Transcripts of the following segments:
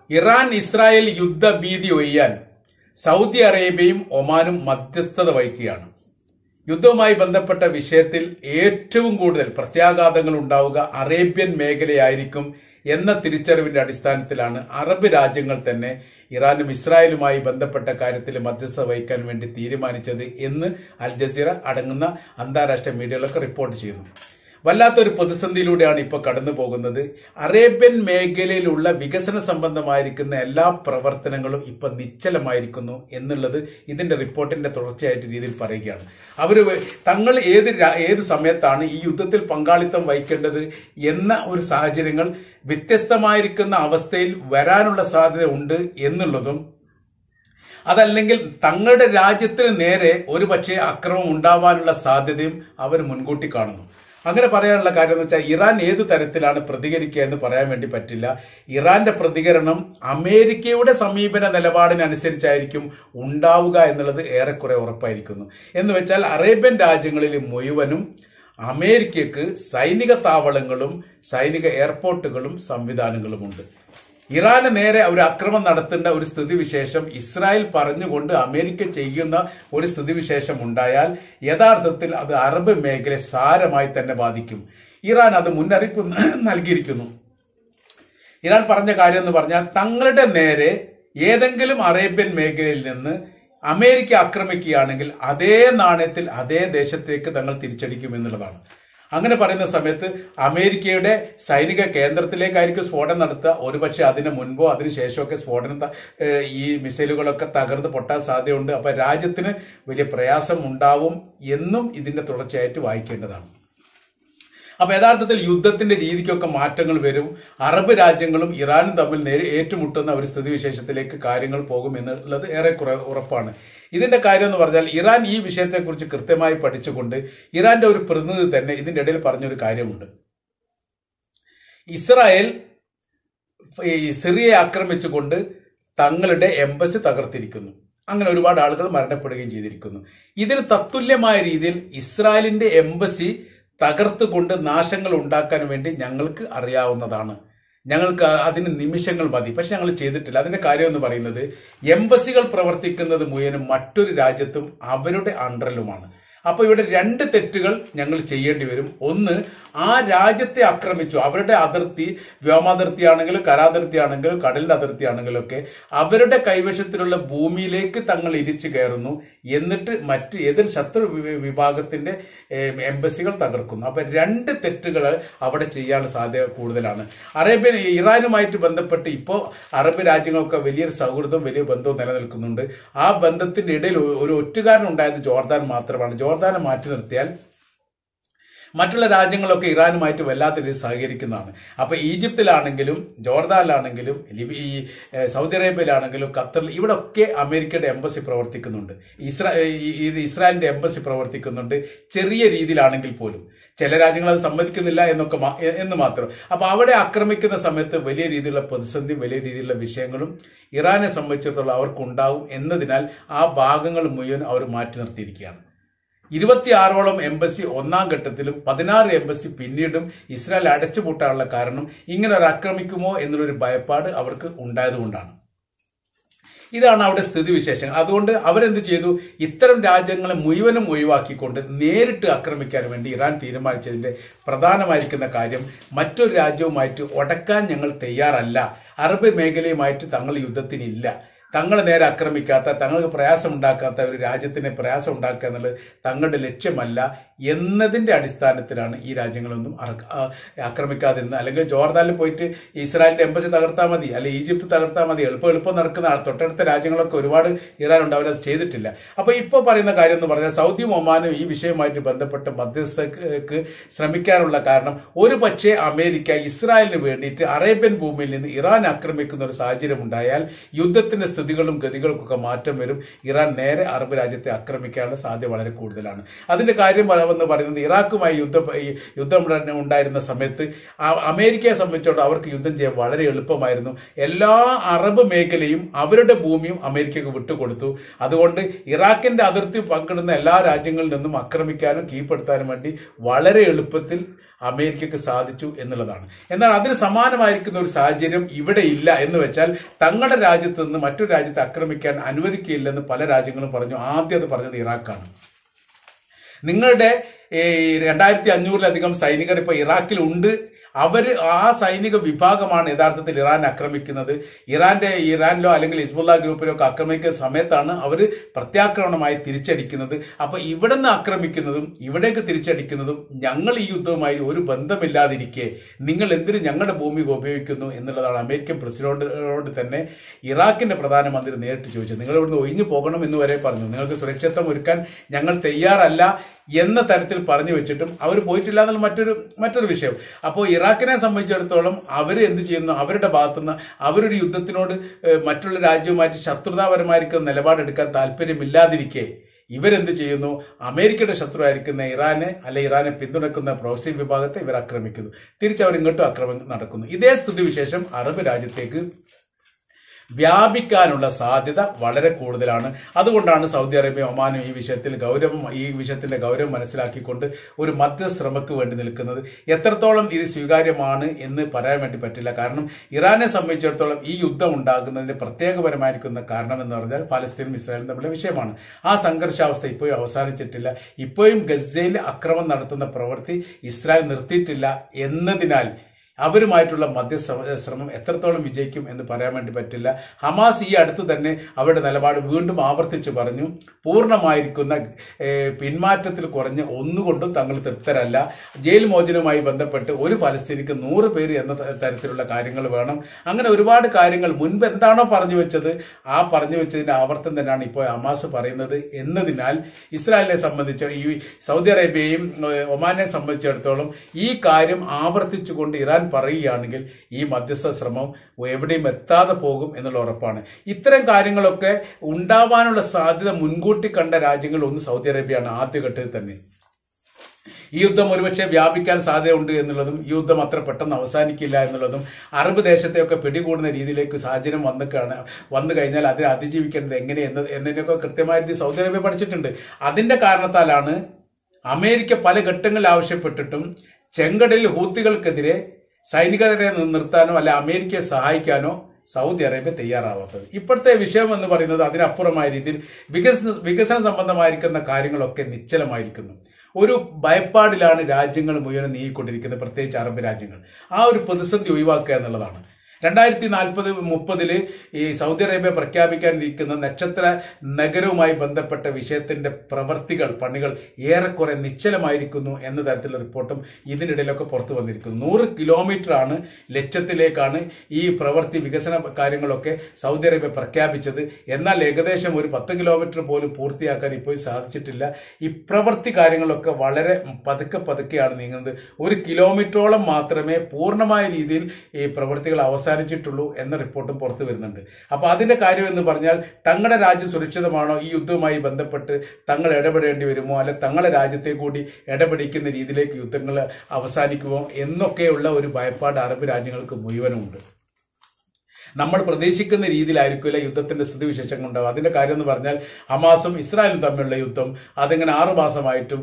Iran Israel യുദ്ധഭീതി ഒഴിയാൻ Saudi അറേബ്യയും ഒമാനും മധ്യസ്ഥത വഹിക്കുകയാണ്. യുദ്ധവുമായി ബന്ധപ്പെട്ട വിഷയത്തിൽ ഏറ്റവും കൂടുതൽ പ്രത്യാഘാതങ്ങൾ ഉണ്ടാവുക അറേബ്യൻ മേഖലയായിരിക്കും എന്ന തിരിച്ചറിവിന്റെ അടിസ്ഥാനത്തിലാണ് അറബ് രാജ്യങ്ങൾ തന്നെ ഇറാനും ഇസ്രായേലുമായി ബന്ധപ്പെട്ട കാര്യത്തിൽ മധ്യസ്ഥത വഹിക്കാൻ വേണ്ടി തീരുമാനിച്ചത് എന്ന് അൽ ജസീറ അടങ്ങുന്ന അന്താരാഷ്ട്ര മീഡിയകളൊക്കെ റിപ്പോർട്ട് ചെയ്യുന്നു. വല്ലാത്തൊരു പ്രതിസന്ധിയിലൂടെയാണ് ഇപ്പോൾ കടന്നു പോകുന്നത്. അറേബ്യൻ മേഖലയിലുള്ള വികസന സംബന്ധമായിരിക്കുന്ന എല്ലാ പ്രവർത്തനങ്ങളും ഇപ്പൊ നിശ്ചലമായിരിക്കുന്നു എന്നുള്ളത് ഇതിന്റെ റിപ്പോർട്ടിന്റെ തുടർച്ചയായിട്ട് രീതിയിൽ പറയുകയാണ്. തങ്ങൾ ഏത് സമയത്താണ് ഈ യുദ്ധത്തിൽ പങ്കാളിത്തം വഹിക്കേണ്ടത് എന്ന ഒരു സാഹചര്യങ്ങൾ വ്യത്യസ്തമായിരിക്കുന്ന അവസ്ഥയിൽ വരാനുള്ള സാധ്യത ഉണ്ട് എന്നുള്ളതും, അതല്ലെങ്കിൽ തങ്ങളുടെ രാജ്യത്തിന് നേരെ ഒരു പക്ഷേ അക്രമം ഉണ്ടാവാനുള്ള സാധ്യതയും അവർ മുൻകൂട്ടി കാണുന്നു. അങ്ങനെ പറയാനുള്ള കാര്യം എന്ന് വെച്ചാൽ ഇറാൻ ഏത് തരത്തിലാണ് പ്രതികരിക്കുക എന്ന് പറയാൻ വേണ്ടി പറ്റില്ല. ഇറാന്റെ പ്രതികരണം അമേരിക്കയുടെ സമീപന നിലപാടിനനുസരിച്ചായിരിക്കും ഉണ്ടാവുക എന്നുള്ളത് ഏറെക്കുറെ ഉറപ്പായിരിക്കുന്നു. എന്ന് വെച്ചാൽ അറേബ്യൻ രാജ്യങ്ങളിൽ മുഴുവനും അമേരിക്കക്ക് സൈനിക താവളങ്ങളും സൈനിക എയർപോർട്ടുകളും സംവിധാനങ്ങളുമുണ്ട്. ഇറാന് നേരെ ഒരു ആക്രമണം നടത്തേണ്ട ഒരു സ്ഥിതിവിശേഷം ഇസ്രായേൽ പറഞ്ഞുകൊണ്ട് അമേരിക്ക ചെയ്യുന്ന ഒരു സ്ഥിതിവിശേഷം ഉണ്ടായാൽ യഥാർത്ഥത്തിൽ അത് അറബ് മേഖലയെ സാരമായി തന്നെ ബാധിക്കും. ഇറാൻ അത് മുന്നറിയിപ്പ് നൽകിയിരിക്കുന്നു. ഇറാൻ പറഞ്ഞ കാര്യം എന്ന് പറഞ്ഞാൽ തങ്ങളുടെ നേരെ ഏതെങ്കിലും അറേബ്യൻ മേഖലയിൽ നിന്ന് അമേരിക്ക ആക്രമിക്കുകയാണെങ്കിൽ അതേ നാണയത്തിൽ അതേ ദേശത്തേക്ക് തങ്ങൾ തിരിച്ചടിക്കും എന്നുള്ളതാണ്. അങ്ങനെ പറയുന്ന സമയത്ത് അമേരിക്കയുടെ സൈനിക കേന്ദ്രത്തിലേക്കായിരിക്കും സ്ഫോടനം നടത്തുക. ഒരുപക്ഷെ അതിന് മുൻപോ അതിനുശേഷമൊക്കെ ഈ മിസൈലുകളൊക്കെ തകർന്ന് പൊട്ടാൻ സാധ്യതയുണ്ട്. അപ്പൊ രാജ്യത്തിന് വലിയ പ്രയാസം ഉണ്ടാവും എന്നും ഇതിന്റെ തുടർച്ചയായിട്ട് വായിക്കേണ്ടതാണ്. അപ്പൊ യഥാർത്ഥത്തിൽ യുദ്ധത്തിന്റെ രീതിക്കൊക്കെ മാറ്റങ്ങൾ വരും. അറബ് രാജ്യങ്ങളും ഇറാനും തമ്മിൽ ഏറ്റുമുട്ടുന്ന ഒരു സ്ഥിതിവിശേഷത്തിലേക്ക് കാര്യങ്ങൾ പോകും എന്നുള്ളത് ഏറെക്കുറെ ഉറപ്പാണ്. ഇതിന്റെ കാര്യം എന്ന് പറഞ്ഞാൽ ഇറാൻ ഈ വിഷയത്തെക്കുറിച്ച് കൃത്യമായി പഠിച്ചുകൊണ്ട് ഇറാന്റെ ഒരു പ്രതിനിധി തന്നെ ഇതിന്റെ ഇടയിൽ പറഞ്ഞൊരു കാര്യമുണ്ട്. ഇസ്രായേൽ സിറിയയെ ആക്രമിച്ചുകൊണ്ട് തങ്ങളുടെ എംബസി തകർത്തിരിക്കുന്നു. അങ്ങനെ ഒരുപാട് ആളുകൾ മരണപ്പെടുകയും ചെയ്തിരിക്കുന്നു. ഇതിന് തത്തുല്യമായ രീതിയിൽ ഇസ്രായേലിന്റെ എംബസി തകർത്തുകൊണ്ട് നാശങ്ങൾ ഉണ്ടാക്കാൻ വേണ്ടി ഞങ്ങൾക്ക് അറിയാവുന്നതാണ്, ഞങ്ങൾക്ക് അതിന് നിമിഷങ്ങൾ മതി, പക്ഷെ ഞങ്ങൾ ചെയ്തിട്ടില്ല. അതിന്റെ കാര്യം എന്ന് പറയുന്നത് എംബസികൾ പ്രവർത്തിക്കുന്നത് മുഴുവനും മറ്റൊരു രാജ്യത്തും അവരുടെ അണ്ടറിലുമാണ്. അപ്പൊ ഇവിടെ രണ്ട് തെറ്റുകൾ ഞങ്ങൾ ചെയ്യേണ്ടി വരും. ഒന്ന്, ആ രാജ്യത്തെ ആക്രമിച്ചു, അവരുടെ അതിർത്തി വ്യോമാതിർത്തി ആണെങ്കിലും കരാതിർത്തി ആണെങ്കിലും കടലിന്റെ അതിർത്തി ആണെങ്കിലും ഒക്കെ അവരുടെ കൈവശത്തിലുള്ള ഭൂമിയിലേക്ക് തങ്ങൾ ഇരിച്ചു കയറുന്നു. എന്നിട്ട് മറ്റ് എതിർ ശത്രു വിഭാഗത്തിന്റെ എംബസികൾ തകർക്കുന്നു. അപ്പൊ രണ്ട് തെറ്റുകൾ അവിടെ ചെയ്യാനുള്ള സാധ്യത കൂടുതലാണ്. ഇറാനുമായിട്ട് ബന്ധപ്പെട്ട് ഇപ്പോൾ അറബ് രാജ്യങ്ങളൊക്കെ വലിയൊരു സൗഹൃദവും വലിയ ബന്ധവും നിലനിൽക്കുന്നുണ്ട്. ആ ബന്ധത്തിന്റെ ഇടയിൽ ഒരു ഒറ്റുകാരൻ ഉണ്ടായത് ജോർദാൻ മാത്രമാണ്. ജോർദാനെ മാറ്റി നിർത്തിയാൽ മറ്റുള്ള രാജ്യങ്ങളൊക്കെ ഇറാനുമായിട്ട് വല്ലാത്ത രീതിയിൽ സഹകരിക്കുന്നതാണ്. അപ്പൊ ഈജിപ്തിലാണെങ്കിലും ജോർദാനിലാണെങ്കിലും ഈ സൗദി അറേബ്യയിലാണെങ്കിലും ഖത്തറിൽ ഇവിടെ ഒക്കെ അമേരിക്കയുടെ എംബസി പ്രവർത്തിക്കുന്നുണ്ട്, ഇസ്രായേലിന്റെ എംബസി പ്രവർത്തിക്കുന്നുണ്ട്. ചെറിയ രീതിയിലാണെങ്കിൽ പോലും ചില രാജ്യങ്ങൾ അത് സമ്മതിക്കുന്നില്ല എന്ന് മാത്രം. അപ്പൊ അവിടെ ആക്രമിക്കുന്ന സമയത്ത് വലിയ രീതിയിലുള്ള പ്രതിസന്ധി വലിയ രീതിയിലുള്ള വിഷയങ്ങളും ഇറാനെ സംബന്ധിച്ചിടത്തോളം അവർക്കുണ്ടാവും എന്നതിനാൽ ആ ഭാഗങ്ങൾ മുഴുവൻ അവർ മാറ്റി നിർത്തിയിരിക്കുകയാണ്. 26ഓളം എംബസി ഒന്നാം ഘട്ടത്തിലും 16 എംബസി പിന്നീടും ഇസ്രായേൽ അടച്ചുപൂട്ടാനുള്ള കാരണം ഇങ്ങനെ ഒരു ആക്രമിക്കുമോ എന്നുള്ളൊരു ഭയപ്പാട് അവർക്ക് ഉണ്ടായതുകൊണ്ടാണ്. ഇതാണ് അവിടെ സ്ഥിതിവിശേഷങ്ങൾ. അതുകൊണ്ട് അവരെന്ത് ചെയ്തു, ഇത്തരം രാജ്യങ്ങളെ മുഴുവനും ഒഴിവാക്കിക്കൊണ്ട് നേരിട്ട് ആക്രമിക്കാൻ വേണ്ടി ഇറാൻ തീരുമാനിച്ചതിന്റെ പ്രധാനമായിരിക്കുന്ന കാര്യം മറ്റൊരു രാജ്യവുമായിട്ട് ഉടക്കാൻ ഞങ്ങൾ തയ്യാറല്ല, അറബ് മേഖലയുമായിട്ട് തങ്ങൾ യുദ്ധത്തിനില്ല, തങ്ങളെ നേരെ ആക്രമിക്കാത്ത തങ്ങൾക്ക് പ്രയാസം ഉണ്ടാക്കാത്ത ഒരു രാജ്യത്തിന് പ്രയാസം ഉണ്ടാക്കുക എന്നുള്ളത് തങ്ങളുടെ ലക്ഷ്യമല്ല എന്നതിന്റെ അടിസ്ഥാനത്തിലാണ് ഈ രാജ്യങ്ങളൊന്നും ആക്രമിക്കാതിരുന്നത്. അല്ലെങ്കിൽ ജോർദാനിൽ പോയിട്ട് ഇസ്രായേലിന്റെ എംബസി തകർത്താൽ മതി, അല്ലെങ്കിൽ ഈജിപ്ത് തകർത്താൽ മതി, എളുപ്പം നടക്കുന്ന തൊട്ടടുത്ത രാജ്യങ്ങളൊക്കെ ഒരുപാട് ഇറാൻ ഉണ്ട്, അവരത് ചെയ്തിട്ടില്ല. അപ്പൊ ഇപ്പൊ പറയുന്ന കാര്യം എന്ന് പറഞ്ഞാൽ സൗദിയും ഒമാനും ഈ വിഷയവുമായിട്ട് ബന്ധപ്പെട്ട് മധ്യസ്ഥക്ക് ശ്രമിക്കാനുള്ള കാരണം ഒരു പക്ഷേ അമേരിക്ക ഇസ്രായേലിന് വേണ്ടിയിട്ട് അറേബ്യൻ ഭൂമിയിൽ നിന്ന് ഇറാൻ ആക്രമിക്കുന്ന ഒരു സാഹചര്യം ഉണ്ടായാൽ യുദ്ധത്തിന്റെ സ്ഥിതികളും ഗതികൾക്കൊക്കെ മാറ്റം വരും. ഇറാൻ നേരെ അറബ് രാജ്യത്തെ ആക്രമിക്കാനുള്ള സാധ്യത വളരെ കൂടുതലാണ്. അതിന്റെ കാര്യം എന്ന് പറയുന്നത് ഇറാഖുമായി യുദ്ധം ഉണ്ടായിരുന്ന സമയത്ത് അമേരിക്കയെ സംബന്ധിച്ചിടത്തോളം അവർക്ക് യുദ്ധം ചെയ്യാൻ വളരെ എളുപ്പമായിരുന്നു. എല്ലാ അറബ് മേഖലയും അവരുടെ ഭൂമിയും അമേരിക്കക്ക് വിട്ടുകൊടുത്തു. അതുകൊണ്ട് ഇറാഖിന്റെ അതിർത്തി പങ്കിടുന്ന എല്ലാ രാജ്യങ്ങളിൽ നിന്നും ആക്രമിക്കാനും കീഴ്പ്പെടുത്താനും വേണ്ടി വളരെ എളുപ്പത്തിൽ അമേരിക്കക്ക് സാധിച്ചു എന്നുള്ളതാണ്. എന്നാൽ അതിന് സമാനമായിരിക്കുന്ന ഒരു സാഹചര്യം ഇവിടെ ഇല്ല എന്ന് വെച്ചാൽ തങ്ങളുടെ രാജ്യത്ത് നിന്ന് മറ്റൊരു രാജ്യത്തെ ആക്രമിക്കാൻ അനുവദിക്കില്ലെന്ന് പല രാജ്യങ്ങളും പറഞ്ഞു. ആദ്യം അത് പറഞ്ഞത് ഇറാഖാണ്. നിങ്ങളുടെ 2500-ലധികം സൈനികർ ഇപ്പൊ ഇറാഖിൽ ഉണ്ട്. ആ സൈനിക വിഭാഗമാണ് യഥാർത്ഥത്തിൽ ഇറാൻ ആക്രമിക്കുന്നത്. ഇറാനിലോ അല്ലെങ്കിൽ ഹിസ്ബുള്ള ഗ്രൂപ്പിലോ ഒക്കെ ആക്രമിക്കുന്ന സമയത്താണ് അവർ പ്രത്യാക്രമണമായി തിരിച്ചടിക്കുന്നത്. അപ്പൊ ഇവിടെ നിന്ന് ആക്രമിക്കുന്നതും ഇവിടേക്ക് തിരിച്ചടിക്കുന്നതും ഞങ്ങൾ ഈ യുദ്ധവുമായി ഒരു ബന്ധമില്ലാതിരിക്കെ നിങ്ങൾ എന്തിന് ഞങ്ങളുടെ ഭൂമി ഉപയോഗിക്കുന്നു എന്നുള്ളതാണ് അമേരിക്കൻ പ്രസിഡന്റിനോട് തന്നെ ഇറാഖിന്റെ പ്രധാനമന്ത്രി നേരിട്ട് ചോദിച്ചത്. നിങ്ങൾ ഇവിടുന്ന് ഒഴിഞ്ഞു പോകണം എന്ന് വരെ പറഞ്ഞു. നിങ്ങൾക്ക് സുരക്ഷിതത്വം ഒരുക്കാൻ ഞങ്ങൾ തയ്യാറല്ല എന്ന തരത്തിൽ പറഞ്ഞു വെച്ചിട്ടും അവർ പോയിട്ടില്ല എന്നുള്ള മറ്റൊരു വിഷയം. അപ്പോൾ ഇറാഖിനെ സംബന്ധിച്ചിടത്തോളം അവർ എന്ത് ചെയ്യുന്നു, അവരുടെ ഭാഗത്തുനിന്ന് അവരൊരു യുദ്ധത്തിനോട് മറ്റുള്ള രാജ്യവുമായിട്ട് ശത്രുതാപരമായിരിക്കുന്ന നിലപാടെടുക്കാൻ താല്പര്യമില്ലാതിരിക്കെ ഇവരെന്ത് ചെയ്യുന്നു, അമേരിക്കയുടെ ശത്രുവായിരിക്കുന്ന ഇറാനെ പിന്തുണക്കുന്ന പ്രോക്സി വിഭാഗത്തെ ഇവർ ആക്രമിക്കുന്നു. തിരിച്ചവർ ഇങ്ങോട്ടും ആക്രമണം നടക്കുന്നു. ഇതേ സ്ഥിതിവിശേഷം അറബ് രാജ്യത്തേക്ക് വ്യാപിക്കാനുള്ള സാധ്യത വളരെ കൂടുതലാണ്. അതുകൊണ്ടാണ് സൗദി അറേബ്യ ഒമാനും ഈ വിഷയത്തിന്റെ ഗൗരവം മനസ്സിലാക്കിക്കൊണ്ട് ഒരു മധ്യശ്രമക്ക് വേണ്ടി നിൽക്കുന്നത്. എത്രത്തോളം ഇത് സ്വീകാര്യമാണ് എന്ന് പറയാൻ വേണ്ടി പറ്റില്ല. കാരണം ഇറാനെ സംബന്ധിച്ചിടത്തോളം ഈ യുദ്ധം ഉണ്ടാകുന്നതിന്റെ പ്രത്യേകപരമായിരിക്കുന്ന കാരണം എന്ന് പറഞ്ഞാൽ ഫലസ്തീനും ഇസ്രായേലും തമ്മിലുള്ള വിഷയമാണ്. ആ സംഘർഷാവസ്ഥ ഇപ്പോഴും അവസാനിച്ചിട്ടില്ല. ഇപ്പോഴും ഗസയിൽ അക്രമം നടത്തുന്ന പ്രവൃത്തി ഇസ്രായേൽ നിർത്തിയിട്ടില്ല എന്നതിനാൽ അവരുമായിട്ടുള്ള മധ്യശ്രമം എത്രത്തോളം വിജയിക്കും എന്ന് പറയാൻ വേണ്ടി പറ്റില്ല. ഹമാസ് ഈ അടുത്ത് തന്നെ അവരുടെ നിലപാട് വീണ്ടും ആവർത്തിച്ചു പറഞ്ഞു. പൂർണ്ണമായിരിക്കുന്ന പിന്മാറ്റത്തിൽ കുറഞ്ഞ് ഒന്നുകൊണ്ടും തങ്ങൾ തൃപ്തരല്ല. ജയിൽ മോചനവുമായി ബന്ധപ്പെട്ട് ഒരു ഫലസ്തീനിക്ക് 100 പേര് എന്ന തരത്തിലുള്ള കാര്യങ്ങൾ വേണം. അങ്ങനെ ഒരുപാട് കാര്യങ്ങൾ മുൻപ് എന്താണോ പറഞ്ഞു വെച്ചത് ആ പറഞ്ഞു വെച്ചതിന്റെ ആവർത്തനം തന്നെയാണ് ഇപ്പോൾ ഹമാസ് പറയുന്നത് എന്നതിനാൽ ഇസ്രായേലിനെ സംബന്ധിച്ച് ഈ സൗദി അറേബ്യയും ഒമാനെ സംബന്ധിച്ചിടത്തോളം ഈ കാര്യം ആവർത്തിച്ചുകൊണ്ട് ഇറാൻ പറയുകയാണെങ്കിൽ ഈ മധ്യസ്ഥ ശ്രമം എവിടെയും എത്താതെ പോകും എന്നുള്ള ഉറപ്പാണ്. ഇത്തരം കാര്യങ്ങളൊക്കെ ഉണ്ടാവാനുള്ള സാധ്യത മുൻകൂട്ടി കണ്ട രാജ്യങ്ങൾ ഒന്ന് സൗദി അറേബ്യയാണ് ആദ്യഘട്ടത്തിൽ തന്നെ. ഈ യുദ്ധം ഒരുപക്ഷെ വ്യാപിക്കാൻ സാധ്യതയുണ്ട് എന്നുള്ളതും ഈ യുദ്ധം അത്ര പെട്ടെന്ന് അവസാനിക്കില്ല എന്നുള്ളതും അറബ് ദേശത്തെയൊക്കെ പിടികൂടുന്ന രീതിയിലേക്ക് സാഹചര്യം വന്നു കഴിഞ്ഞാൽ അതിനെ അതിജീവിക്കേണ്ടത് എങ്ങനെ എന്നതിനൊക്കെ കൃത്യമായ രീതി സൗദി അറേബ്യ പഠിച്ചിട്ടുണ്ട്. അതിന്റെ കാരണത്താലാണ് അമേരിക്ക പല ഘട്ടങ്ങളിൽ ആവശ്യപ്പെട്ടിട്ടും ചെങ്കടലിൽ ഹൂത്തികൾക്കെതിരെ സൈനികരെ നിർത്താനോ അല്ലെ അമേരിക്കയെ സഹായിക്കാനോ സൗദി അറേബ്യ തയ്യാറാവാത്തത്. ഇപ്പോഴത്തെ വിഷയം എന്ന് പറയുന്നത് അതിനപ്പുറമായ രീതിയിൽ വികസന സംബന്ധമായിരിക്കുന്ന കാര്യങ്ങളൊക്കെ നിശ്ചലമായിരിക്കുന്നു. ഒരു ഭയപ്പാടിലാണ് രാജ്യങ്ങൾ മുഴുവൻ നീങ്ങിക്കൊണ്ടിരിക്കുന്നത്, പ്രത്യേകിച്ച് അറബ് രാജ്യങ്ങൾ. ആ ഒരു പ്രതിസന്ധി ഒഴിവാക്കുക എന്നുള്ളതാണ്. 2040-30 ഈ സൗദി അറേബ്യ പ്രഖ്യാപിക്കാനിരിക്കുന്ന നക്ഷത്ര നഗരവുമായി ബന്ധപ്പെട്ട വിഷയത്തിന്റെ പണികൾ ഏറെക്കുറെ നിശ്ചലമായിരിക്കുന്നു എന്ന തരത്തിലുള്ള റിപ്പോർട്ടും ഇതിനിടയിലൊക്കെ പുറത്തു വന്നിരിക്കുന്നു. 100 കിലോമീറ്ററാണ് ലക്ഷ്യത്തിലേക്കാണ് ഈ വികസന കാര്യങ്ങളൊക്കെ സൗദി അറേബ്യ പ്രഖ്യാപിച്ചത്. എന്നാൽ ഏകദേശം ഒരു 10 കിലോമീറ്റർ പോലും പൂർത്തിയാക്കാൻ ഇപ്പോൾ സാധിച്ചിട്ടില്ല. ഈ കാര്യങ്ങളൊക്കെ വളരെ പതുക്കെയാണ് നീങ്ങുന്നത്. 1 കിലോമീറ്ററോളം മാത്രമേ പൂർണ്ണമായ രീതിയിൽ ഈ പ്രവൃത്തികൾ അവസാനിച്ചിട്ടുള്ളൂ എന്ന റിപ്പോർട്ടും പുറത്തു വരുന്നുണ്ട്. അപ്പൊ അതിന്റെ കാര്യം എന്ന് പറഞ്ഞാൽ തങ്ങളുടെ രാജ്യം സുരക്ഷിതമാണോ, ഈ യുദ്ധവുമായി ബന്ധപ്പെട്ട് തങ്ങൾ ഇടപെടേണ്ടി വരുമോ, അല്ലെ തങ്ങളുടെ രാജ്യത്തെ കൂടി ഇടപെടിക്കുന്ന രീതിയിലേക്ക് യുദ്ധങ്ങൾ അവസാനിക്കുമോ എന്നൊക്കെയുള്ള ഒരു ഭയപ്പാട് അറബ് രാജ്യങ്ങൾക്ക് മുഴുവനുമുണ്ട്. നമ്മൾ പ്രതീക്ഷിക്കുന്ന രീതിയിലായിരിക്കില്ല യുദ്ധത്തിന്റെ സ്ഥിതിവിശേഷങ്ങൾ ഉണ്ടാവും. അതിന്റെ കാര്യം എന്ന് പറഞ്ഞാൽ ഹമാസും ഇസ്രായേലും തമ്മിലുള്ള യുദ്ധം അതിങ്ങനെ 6 മാസമായിട്ടും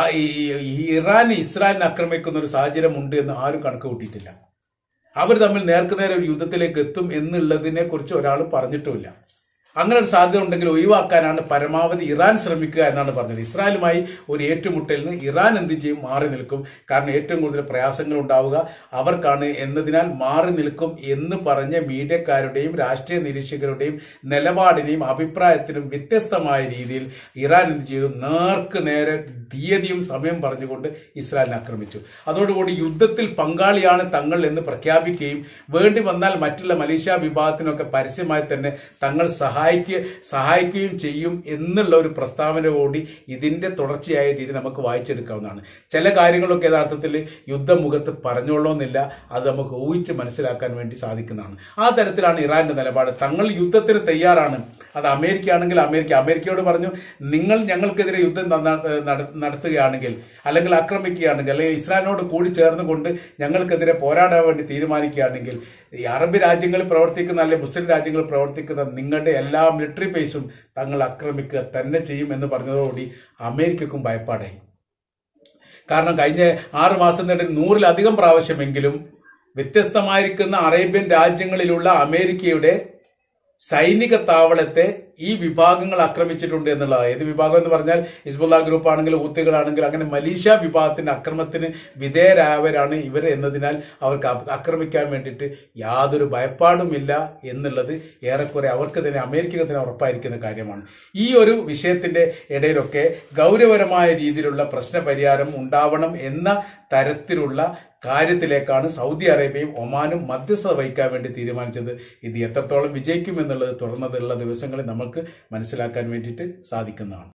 ഇറാൻ ഇസ്രായേലിനെ ആക്രമിക്കുന്ന ഒരു സാഹചര്യം ഉണ്ട് എന്ന് ആരും കണക്ക് കൂട്ടിയിട്ടില്ല. അവർ തമ്മിൽ നേർക്കുനേരെ ഒരു യുദ്ധത്തിലേക്ക് എത്തും എന്നുള്ളതിനെ കുറിച്ച് ഒരാളും പറഞ്ഞിട്ടുമില്ല. അങ്ങനെ ഒരു സാധ്യത ഉണ്ടെങ്കിൽ ഒഴിവാക്കാനാണ് പരമാവധി ഇറാൻ ശ്രമിക്കുക എന്നാണ് പറഞ്ഞത്. ഇസ്രായേലുമായി ഒരു ഏറ്റുമുട്ടലിന് ഇറാൻ എന്ത് ചെയ്യും, മാറി നിൽക്കും. കാരണം ഏറ്റവും കൂടുതൽ പ്രയാസങ്ങൾ ഉണ്ടാവുക അവർക്കാണ് എന്നതിനാൽ മാറി നിൽക്കും എന്ന് പറഞ്ഞ മീഡിയക്കാരുടെയും രാഷ്ട്രീയ നിരീക്ഷകരുടെയും നിലപാടിനെയും അഭിപ്രായത്തിനും വ്യത്യസ്തമായ രീതിയിൽ ഇറാൻ എന്ത് ചെയ്തു, നേർക്ക് നേരെ തീയതിയും സമയം പറഞ്ഞുകൊണ്ട് ഇസ്രായേലിനെ ആക്രമിച്ചു. അതോടുകൂടി യുദ്ധത്തിൽ പങ്കാളിയാണ് തങ്ങൾ എന്ന് പ്രഖ്യാപിക്കുകയും വേണ്ടി വന്നാൽ മറ്റുള്ള മലേഷ്യ വിഭാഗത്തിനൊക്കെ പരസ്യമായി തന്നെ തങ്ങൾ സഹായിക്കുകയും ചെയ്യും എന്നുള്ള ഒരു പ്രസ്താവന കൂടി ഇതിന്റെ തുടർച്ചയായ രീതി നമുക്ക് വായിച്ചെടുക്കാവുന്നതാണ്. ചില കാര്യങ്ങളൊക്കെ യഥാർത്ഥത്തിൽ യുദ്ധമുഖത്ത് പറഞ്ഞോളണമെന്നില്ല, അത് നമുക്ക് ഊഹിച്ച് മനസ്സിലാക്കാൻ വേണ്ടി സാധിക്കുന്നതാണ്. ആ തരത്തിലാണ് ഇറാന്റെ നിലപാട്. തങ്ങൾ യുദ്ധത്തിന് തയ്യാറാണ്, അത് അമേരിക്ക ആണെങ്കിൽ അമേരിക്കയോട് പറഞ്ഞു, നിങ്ങൾ ഞങ്ങൾക്കെതിരെ യുദ്ധം നടത്തുകയാണെങ്കിൽ, അല്ലെങ്കിൽ ആക്രമിക്കുകയാണെങ്കിൽ, അല്ലെങ്കിൽ ഇസ്രായേലിനോട് കൂടി ചേർന്നുകൊണ്ട് ഞങ്ങൾക്കെതിരെ പോരാടാൻ വേണ്ടി തീരുമാനിക്കുകയാണെങ്കിൽ ഈ അറബ് രാജ്യങ്ങളിൽ പ്രവർത്തിക്കുന്ന അല്ലെങ്കിൽ മുസ്ലിം രാജ്യങ്ങളിൽ പ്രവർത്തിക്കുന്ന നിങ്ങളുടെ എല്ലാ മിലിറ്ററി ബേസും തങ്ങൾ ആക്രമിക്കുക തന്നെ ചെയ്യും എന്ന് പറഞ്ഞതോടുകൂടി അമേരിക്കക്കും ഭയപ്പാടായി. കാരണം കഴിഞ്ഞ 6 മാസം നീണ്ട 100-ലധികം പ്രാവശ്യമെങ്കിലും വ്യത്യസ്തമായിരിക്കുന്ന അറേബ്യൻ രാജ്യങ്ങളിലുള്ള അമേരിക്കയുടെ സൈനിക താവളത്തെ ഈ വിഭാഗങ്ങൾ ആക്രമിച്ചിട്ടുണ്ട് എന്നുള്ളതാണ്. ഏത് വിഭാഗം എന്ന് പറഞ്ഞാൽ ഹിസ്ബുള്ള ഗ്രൂപ്പ് ആണെങ്കിൽ, ഹൂത്തികളാണെങ്കിൽ, അങ്ങനെ മലീഷ്യ വിഭാഗത്തിന്റെ അക്രമത്തിന് വിധേയരായവരാണ് ഇവർ എന്നതിനാൽ അവർക്ക് ആക്രമിക്കാൻ വേണ്ടിയിട്ട് യാതൊരു ഭയപ്പാടുമില്ല എന്നുള്ളത് ഏറെക്കുറെ അവർക്ക് തന്നെ, അമേരിക്കക്ക് തന്നെ ഉറപ്പായിരിക്കുന്ന കാര്യമാണ്. ഈ ഒരു വിഷയത്തിന്റെ ഇടയിലൊക്കെ ഗൗരവപരമായ രീതിയിലുള്ള പ്രശ്നപരിഹാരം ഉണ്ടാവണം എന്ന തരത്തിലുള്ള കാര്യത്തിലേക്കാണ് സൗദി അറേബ്യയും ഒമാനും മധ്യസ്ഥത വഹിക്കാൻ വേണ്ടി തീരുമാനിച്ചത്. ഇത് എത്രത്തോളം വിജയിക്കുമെന്നുള്ളത് തുടർന്നുള്ള ദിവസങ്ങളിൽ നമുക്ക് മനസ്സിലാക്കാൻ വേണ്ടിയിട്ട് സാധിക്കുന്നതാണ്.